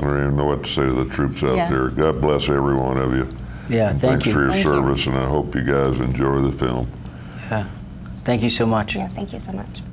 I don't even know what to say to the troops out there. God bless every one of you. Yeah, thank you. Thanks for your service, and I hope you guys enjoy the film. Yeah, thank you so much. Yeah, thank you so much.